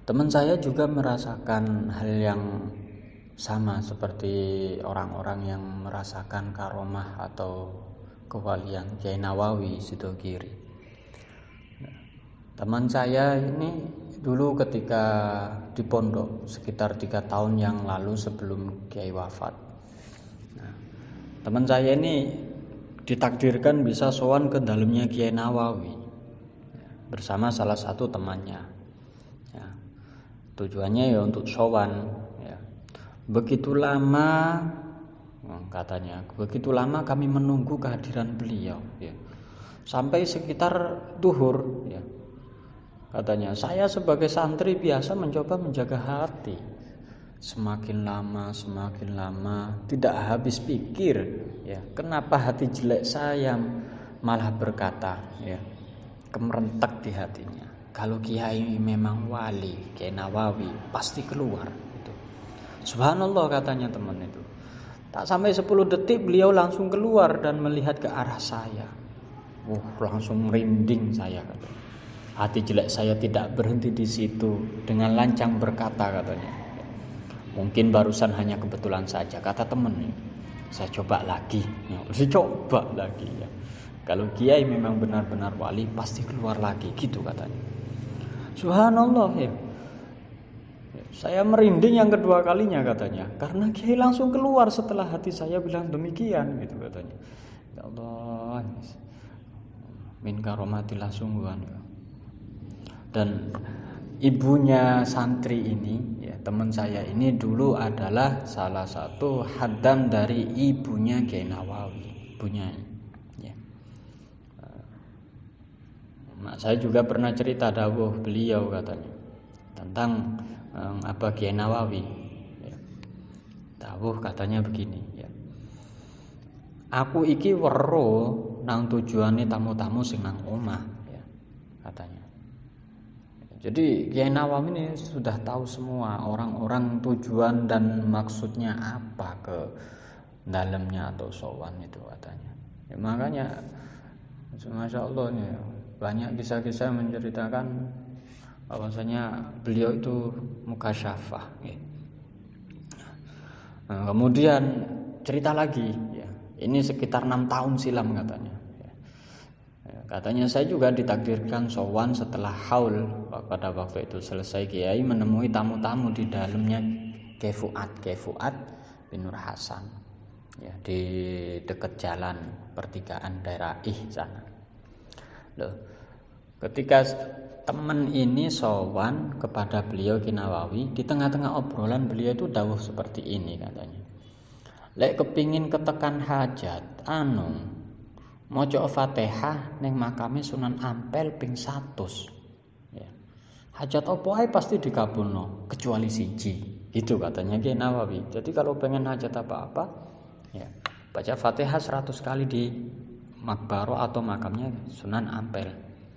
Teman saya juga merasakan hal yang sama seperti orang-orang yang merasakan karomah atau kewalian Kiai Nawawi Sidogiri. Teman saya ini dulu ketika di pondok sekitar 3 tahun yang lalu sebelum Kiai wafat. Teman saya ini ditakdirkan bisa sowan ke dalamnya Kiai Nawawi bersama salah satu temannya. Tujuannya ya untuk sowan. Begitu lama katanya, begitu lama kami menunggu kehadiran beliau. Sampai sekitar duhur. Katanya, saya sebagai santri biasa mencoba menjaga hati. Semakin lama tidak habis pikir. Kenapa hati jelek saya malah berkata, kemerentek di hatinya. Kalau kiai memang wali, Kiai Nawawi pasti keluar. Subhanallah katanya teman itu. Tak sampai 10 detik beliau langsung keluar dan melihat ke arah saya. Langsung merinding saya katanya. Hati jelek saya tidak berhenti di situ, dengan lancang berkata katanya. Mungkin barusan hanya kebetulan saja, kata teman. Saya coba lagi. Kalau kiai memang benar-benar wali pasti keluar lagi, gitu katanya. Subhanallah saya merinding yang kedua kalinya katanya, karena kiai langsung keluar setelah hati saya bilang demikian, gitu katanya. Ya Allah, min karomatillah sungguhan. Dan ibunya santri ini, teman saya ini dulu adalah salah satu haddam dari ibunya Kiai Nawawi, ibunya. Saya juga pernah cerita dawuh beliau katanya tentang Kiai Nawawi. Dawuh katanya begini, aku iki weruh nang tujuane tamu-tamu sing nang omah, katanya. Jadi Kiai Nawawi ini sudah tahu semua orang-orang tujuan dan maksudnya apa ke dalamnya atau sowan itu katanya. Makanya Masya Allah banyak kisah-kisah menceritakan bahwasanya beliau itu mukasyafah. Kemudian cerita lagi, ini sekitar 6 tahun silam katanya. Katanya saya juga ditakdirkan sowan setelah haul. Pada waktu itu selesai kiai menemui tamu-tamu di dalamnya Kiai Fuad bin Nur Hasan, di dekat jalan pertigaan daerah sana. Ketika teman ini sowan kepada beliau Kiai Nawawi, di tengah-tengah obrolan beliau itu dawuh seperti ini katanya. Lek kepingin ketekan hajat, maca Fatihah ning makame Sunan Ampel ping 100. Hajat apa ae pasti dikabulno kecuali siji. Itu katanya Kiai Nawawi. Jadi kalau pengen hajat apa-apa, baca Fatihah 100 kali di makbaro atau makamnya Sunan Ampel.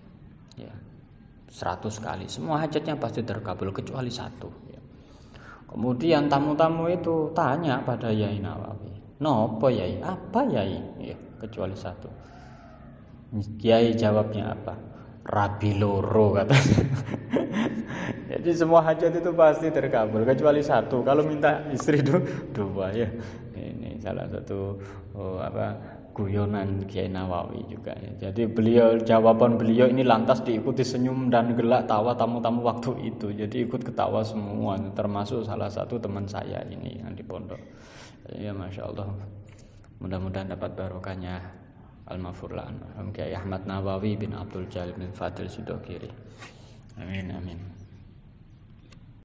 100 kali. Semua hajatnya pasti terkabul kecuali satu. Kemudian tamu-tamu itu tanya pada Kiai Nawawi, "Nopo Yai? Apa Yai?" Kecuali satu. Kiai jawabnya apa? Rabi loro katanya. Jadi semua hajat itu pasti terkabul kecuali satu. Kalau minta istri dua Ini salah satu guyonan Kiai Nawawi juga. Jadi jawaban beliau ini lantas diikuti senyum dan gelak tawa tamu-tamu waktu itu. Jadi ikut ketawa semua, termasuk salah satu teman saya ini yang di pondok. Masya Allah. Mudah-mudahan dapat barokahnya Al-Mafurlan Kiai Ahmad Nawawi bin Abdul Jalil bin Fadil Sidogiri. Amin.